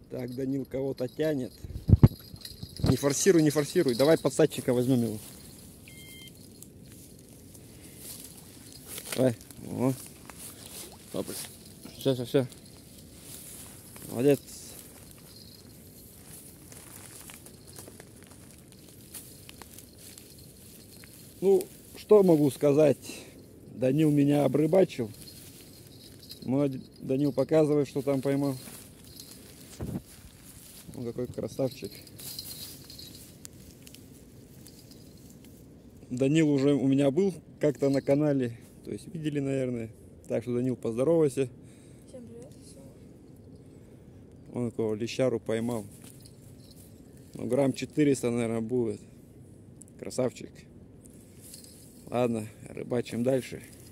Так, Данил кого-то тянет. Не форсируй, не форсируй. Давай подсадчика возьмем его. Давай. О. Папа. Все. Молодец. Ну, что могу сказать? Данил меня обрыбачил. Данил показывает, что там поймал. Он какой красавчик. Данил уже у меня был как-то на канале. То есть видели, наверное. Так что, Данил, поздоровайся. Всем привет. Он такого лещару поймал. Ну, грамм 400, наверное, будет. Красавчик. Ладно, рыбачим дальше.